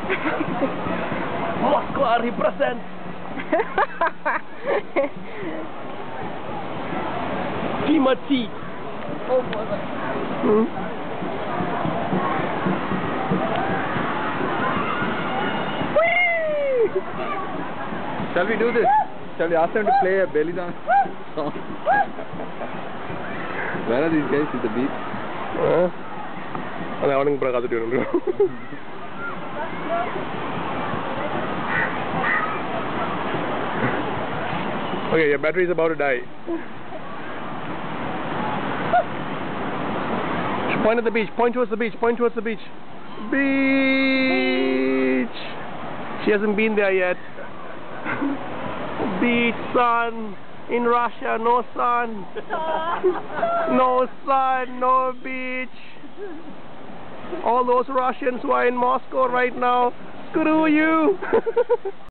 Moscow represent. Timothy. Oh boy. Shall we do this? Shall we ask them to play a belly dance song? Where are these guys? At the beach? Okay, your battery is about to die. Point at the beach. Point towards the beach. Point towards the beach. Beach. She hasn't been there yet. Beach, sun. In Russia, no sun. No sun, no beach. All those Russians who are in Moscow right now, screw you.